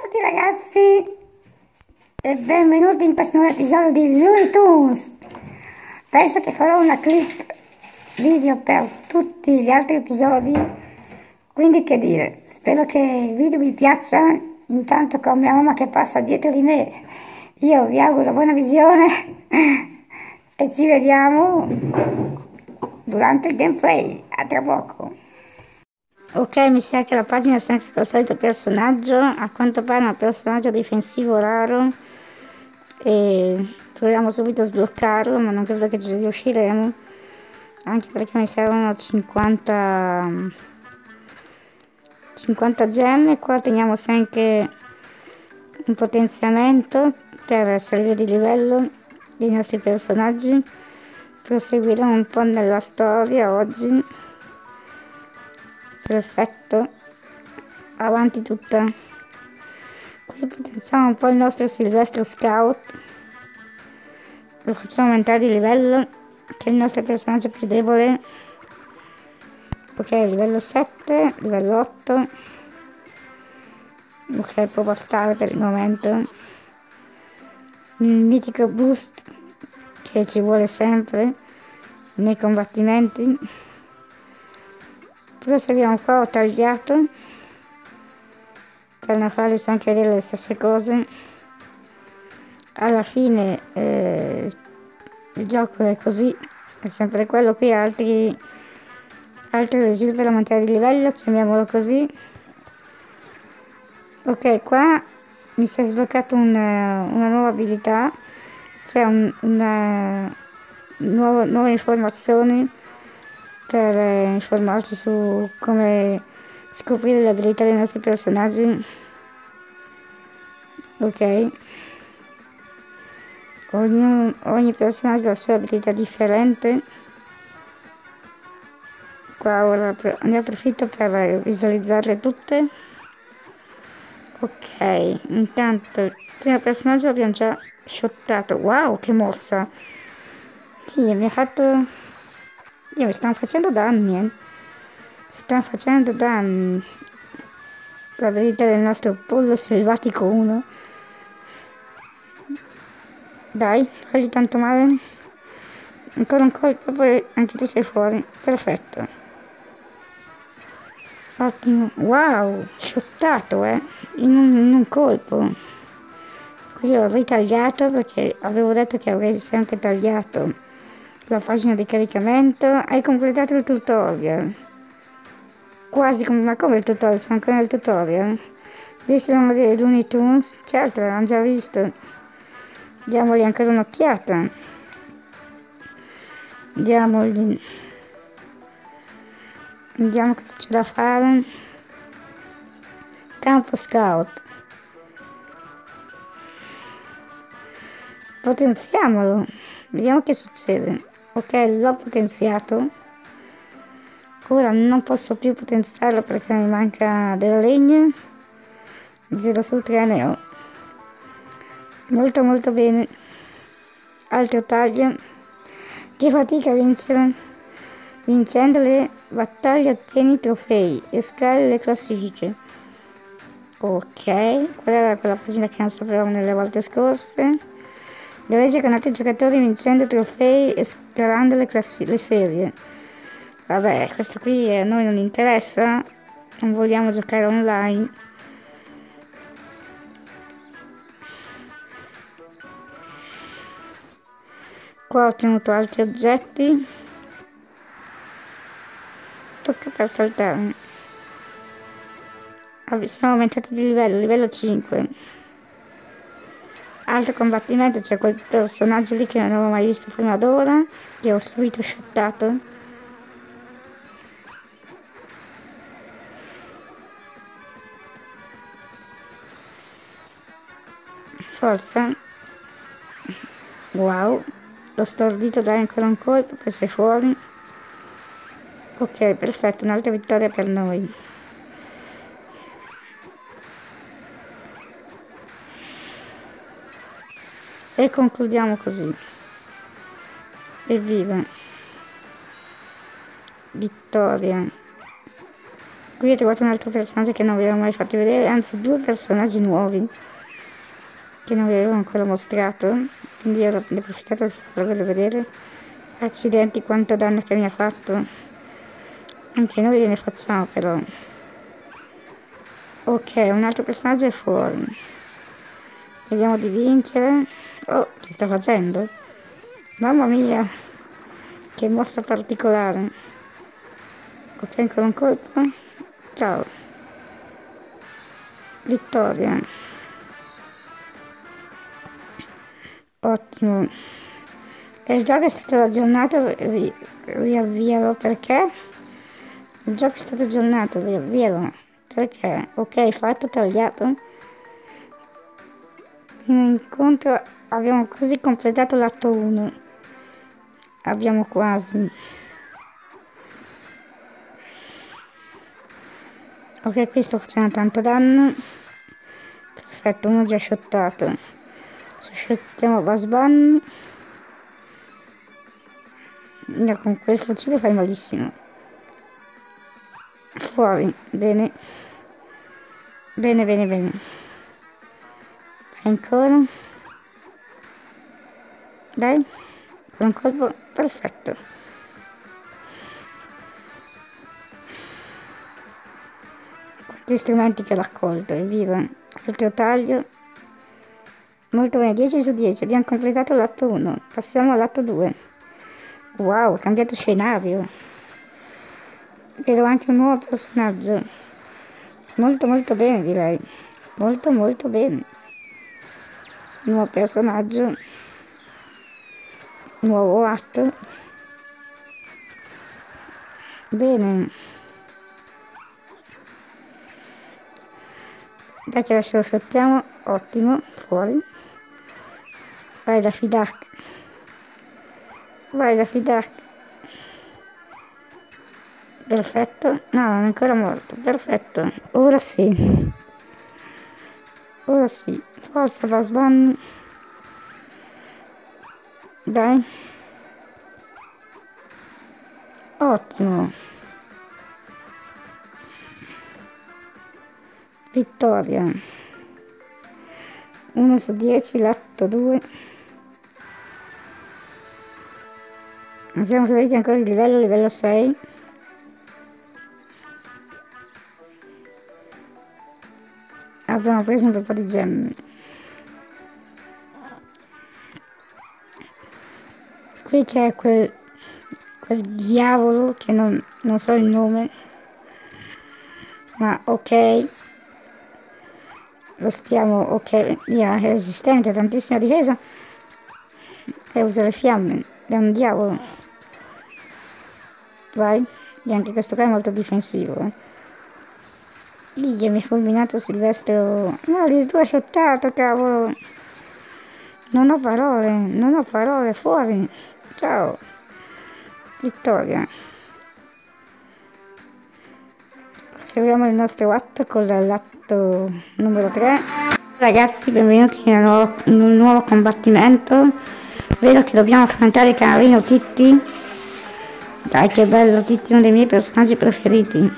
tutti ragazzi e benvenuti in questo nuovo episodio di Looney Tunes. Penso che farò una clip video per tutti gli altri episodi, quindi che dire, spero che il video vi piaccia. Intanto con mia mamma che passa dietro di me, io vi auguro buona visione e ci vediamo durante il gameplay. A tra poco. Ok, mi sa che la pagina sta anche col solito personaggio, a quanto pare è un personaggio difensivo raro e proviamo subito a sbloccarlo, ma non credo che ci riusciremo, anche perché mi servono 50 gemme. Qua teniamo anche un potenziamento per salire di livello dei nostri personaggi. Proseguiremo un po' nella storia oggi. Perfetto, avanti tutta. Qui potenziamo un po' il nostro Silvestro Scout, lo facciamo aumentare di livello, che è il nostro personaggio più debole. Ok, livello 7, livello 8. Ok, può bastare per il momento. Un mitico boost che ci vuole sempre nei combattimenti. Proseguiamo qua, ho tagliato per non farvi anche vedere le stesse cose. Alla fine il gioco è così, è sempre quello. Qui altri residui per aumentare di livello, chiamiamolo così. Ok, qua mi si è sbloccato una nuova abilità, cioè una nuove informazioni per informarci su come scoprire le abilità dei nostri personaggi. Ok, ogni personaggio ha la sua abilità differente. Qua ora ne approfitto per visualizzarle tutte. Ok, intanto il primo personaggio l'abbiamo già shottato. Wow, che mossa! Sì, mi ha fatto... Io mi stanno facendo danni, stanno facendo danni. La verità del nostro pollo selvatico 1. Dai, fai tanto male. Ancora un colpo, poi anche tu sei fuori. Perfetto. Ottimo. Wow, shottato, in un colpo. Qui ho ritagliato perché avevo detto che avrei sempre tagliato la pagina di caricamento. Hai completato il tutorial. Quasi come, ma come il tutorial? Sono ancora nel tutorial. Visto la modello di Looney Tunes? Certo, l'abbiamo già visto. Diamogli ancora un'occhiata. Vediamo cosa c'è da fare. Campo scout. Potenziamolo. Vediamo che succede. Ok, l'ho potenziato. Ora non posso più potenziarlo perché mi manca della legna. 0 su 3 ne ho. Molto molto bene. Altro taglio. Che fatica vincere. Vincendo le battaglie ottieni trofei e scali le classifiche. Ok, qual era quella pagina che non sapevamo nelle volte scorse? Legge con altri giocatori vincendo trofei e scalando le serie. Vabbè, questo qui a noi non interessa, non vogliamo giocare online. Qua ho ottenuto altri oggetti. Tocca per saltarmi. Siamo aumentati di livello 5. Altro combattimento, c'è quel personaggio lì che non avevo mai visto prima d'ora, che ho subito shottato. Forza. Wow, l'ho stordito, dai ancora un colpo che sei fuori. Ok, perfetto, un'altra vittoria per noi. E concludiamo così. Evviva! Vittoria! Qui ho trovato un altro personaggio che non vi avevo mai fatto vedere, anzi 2 personaggi nuovi che non vi avevo ancora mostrato, quindi ne ho approfittato per farvelo vedere. Accidenti quanto danno che mi ha fatto, anche noi gliene facciamo però. Ok, un altro personaggio è fuori, vediamo di vincere. Oh, che sta facendo? Mamma mia, che mossa particolare. Ok, ancora un colpo. Ciao. Vittoria. Ottimo. Il gioco è stato aggiornato, riavvialo perché? Il gioco è stato aggiornato, riavvialo perché? Ok, fatto, tagliato. In incontro abbiamo così completato l'atto 1. Abbiamo quasi. Ok, qui sto facendo tanto danno. Perfetto, uno già shottato. Se shottiamo Basban, con quel fucile fai malissimo. Fuori, bene. Bene, bene, bene. Ancora. Dai, con un colpo perfetto. Quanti strumenti che ho raccolto, evviva. Altro taglio. Molto bene, 10 su 10, abbiamo completato l'atto 1, passiamo all'atto 2. Wow, ho cambiato scenario. Vedo anche un nuovo personaggio. Molto molto bene direi. Molto molto bene. Nuovo personaggio. Nuovo atto. Bene. Dai che adesso lo shottiamo. Ottimo, fuori. Vai da Fidak. Vai da Fidak. Perfetto. No, non è ancora morto. Perfetto. Ora sì. Ora sì. Forza Basban. Dai. Ottimo. Vittoria. 1 su 10, l'atto 2. Siamo saliti ancora di livello 6. Abbiamo preso un bel po' di gemme. Qui c'è quel diavolo che non so il nome. Ma ok. Lo stiamo, ok, via, è resistente, tantissima difesa. E usa le fiamme. È un diavolo. Vai. E anche questo qua è molto difensivo. Lì mi ha fulminato Silvestro. No, addirittura shottato, cavolo. Non ho parole, fuori. Ciao. Vittoria. Seguiamo il nostro atto con l'atto numero 3. Ragazzi, benvenuti in un nuovo combattimento. Vedo che dobbiamo affrontare il canarino Titti. Dai, che bello, Titti, uno dei miei personaggi preferiti.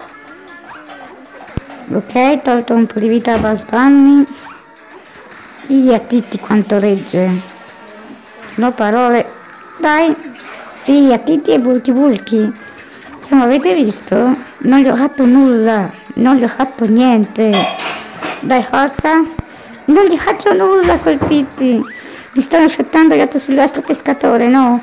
Ok, tolto un po' di vita a Bugs Bunny. Via Titti quanto regge. No parole. Dai. Via Titti e Bulky Bulky. Insomma, avete visto? Non gli ho fatto nulla. Non gli ho fatto niente. Dai, forza. Non gli faccio nulla a quel Titti. Mi stanno aspettando il gatto Silvestro pescatore, no?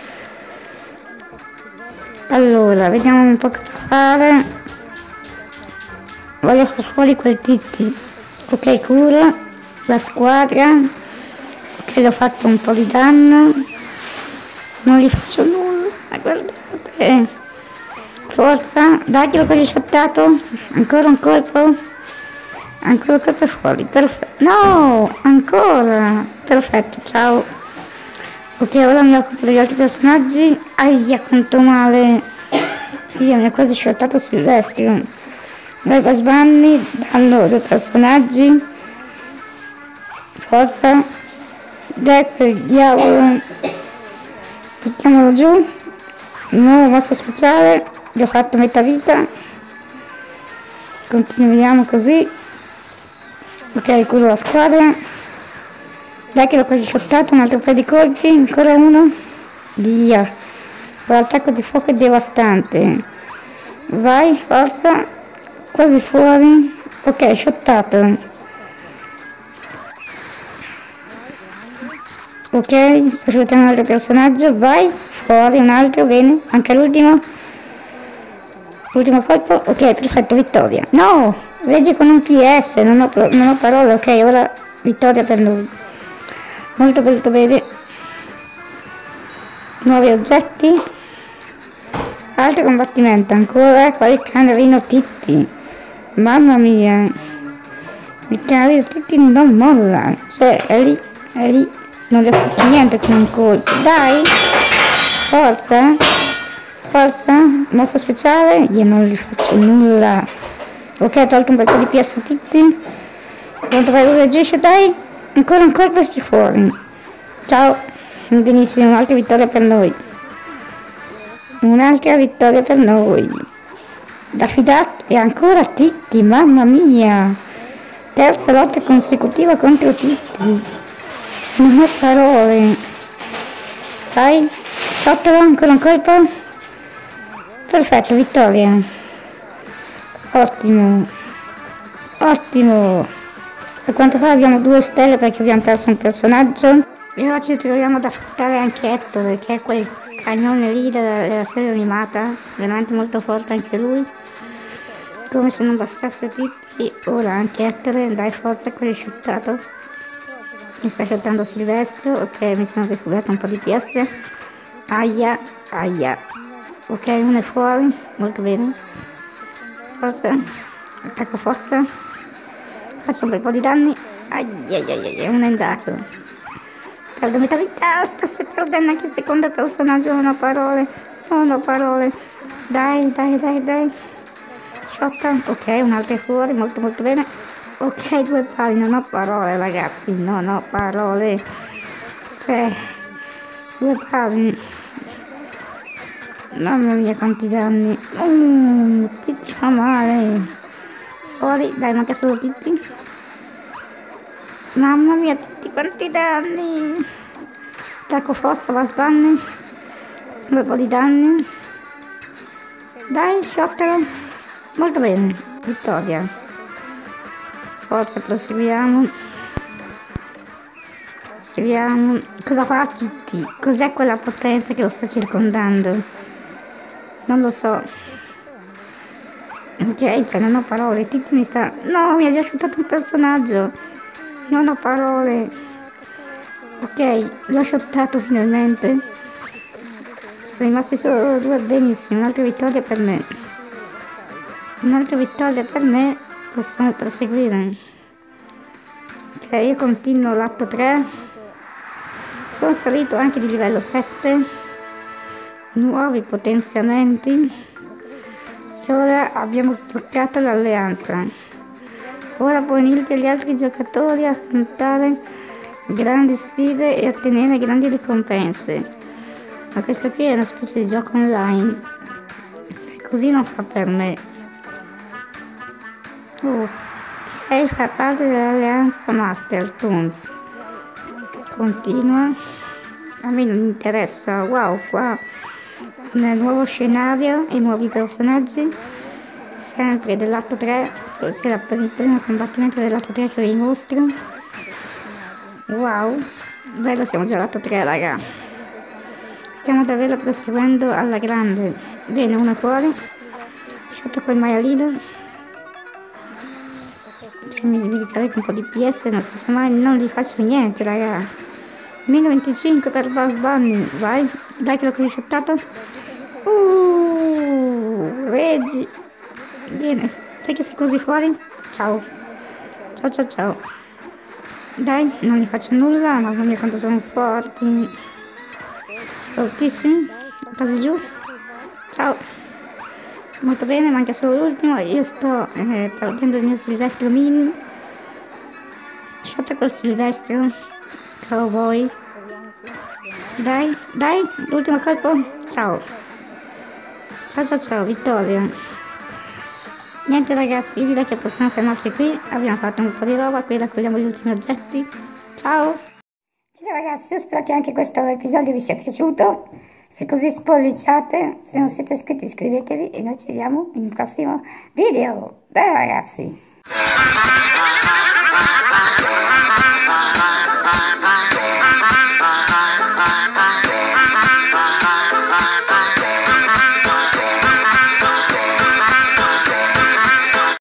Allora, vediamo un po' cosa fare. Voglio far fuori quel Titti. Ok, cura la squadra. Ok, l'ho fatto un po' di danno. Non gli faccio nulla. Guardate. Forza. Dai che l'ho quasi shottato. Ancora un colpo. Ancora un colpo fuori. Perfetto. No, ancora. Perfetto, ciao. Ok, ora mi occupo degli altri personaggi. Aia, quanto male. Io mi ha quasi shottato Silvestro. Vai Bugs Bunny, danno 2 personaggi. Forza. Dai quel diavolo. Buttiamolo giù. Nuovo mossa speciale. Gli ho fatto metà vita. Continuiamo così. Ok, chiudo la squadra. Dai che l'ho quasi shottato, un altro paio di colpi, ancora uno. Via. L'attacco di fuoco è devastante. Vai, forza. Quasi fuori. Ok, shottato. Ok, sto shottando un altro personaggio. Vai, fuori un altro, bene. Anche l'ultimo. Ultimo colpo. Ok, perfetto, vittoria. No! Leggi con un PS, non ho parole. Ok, ora vittoria per noi. Molto molto bene. Nuovi oggetti. Altro combattimento ancora. Quale canarino Titti. Mamma mia. Il canarino Titti non molla. Cioè, è lì. Non gli ho fatto niente con un colpo. Dai. Forza. Forza. Mossa speciale. Io non gli faccio nulla. Ok, ho tolto un bel po' di PS a Titti. Quanto reagisce, dai. Ancora un colpo e si fuori. Ciao. Benissimo, un'altra vittoria per noi. Un'altra vittoria per noi. Da fidare e ancora Titti, mamma mia. Terza lotta consecutiva contro Titti. Non ho parole. Dai, shottalo, ancora un colpo. Perfetto, vittoria. Ottimo. Ottimo. Per quanto pare abbiamo 2 stelle perché abbiamo perso un personaggio. E ora ci troviamo ad affrontare anche Hector, che è quel cagnone lì della serie animata. Veramente molto forte anche lui. Come se non bastasse Titti, ora anche Hector. Dai, forza, quello è shottato. Mi sta shottando Silvestro. Ok, mi sono rifugiato un po' di PS. Aia, aia. Ok, uno è fuori. Molto bene. Forza. Attacco forza. Faccio un bel po' di danni. Ai, uno è andato. Perdo metà vita. Sto perdendo anche il secondo personaggio. Non ho parole. Non ho parole. Dai. Shotta. Ok, un altro è fuori. Molto bene. Ok, 2 pali. Non ho parole, ragazzi. Non ho parole. Cioè, 2 pali. Mamma mia, quanti danni. Titti fa male. Fuori, dai, manca solo Titti. Mamma mia, Titti, quanti danni. Attacco fossa, va sbanni. Sembra un po' di danni. Dai, shottalo. Molto bene, vittoria. Forza, proseguiamo. Cosa fa Titti? Cos'è quella potenza che lo sta circondando? Non lo so. Ok, cioè non ho parole. Titti mi sta... No, mi ha già shottato un personaggio. Non ho parole. Ok, l'ho shottato finalmente. Sono rimasti solo 2, benissimo. Un'altra vittoria per me. Possiamo proseguire. Ok, io continuo l'atto 3. Sono salito anche di livello 7. Nuovi potenziamenti. E ora abbiamo sbloccato l'alleanza. Ora puoi unirti agli altri giocatori, affrontare grandi sfide e ottenere grandi ricompense. Ma questo qui è una specie di gioco online. Se così non fa per me. Ok, fa parte dell'alleanza Master Toons. Continua. A me non interessa. Wow, qua nel nuovo scenario e nuovi personaggi. Sempre dell'atto 3. Forse era per il primo combattimento dell'atto 3 che vi mostro. Wow. Bello, siamo già all'atto 3, raga. Stiamo davvero proseguendo alla grande. Bene, uno fuori. Sotto quel maialino. Mi ricarico un po' di PS, non so se mai non gli faccio niente, raga. Meno 25 per Buzz Bunny. Vai, dai che l'ho criscettato. Reggi. Bene, dai che sei così fuori. Ciao. Ciao. Dai, non gli faccio nulla, mamma mia quanto sono forti. Fortissimi. Quasi giù. Ciao. Molto bene, manca solo l'ultimo. Io sto perdendo il mio Silvestro Min. Shotta col Silvestro. Cowboy. Dai, l'ultimo colpo. Ciao, vittoria. Niente ragazzi, io direi che possiamo fermarci qui, abbiamo fatto un po' di roba, qui raccogliamo gli ultimi oggetti. Ciao! Bene ragazzi, io spero che anche questo episodio vi sia piaciuto, se così spolliciate, se non siete iscritti iscrivetevi e noi ci vediamo in un prossimo video. Bye ragazzi!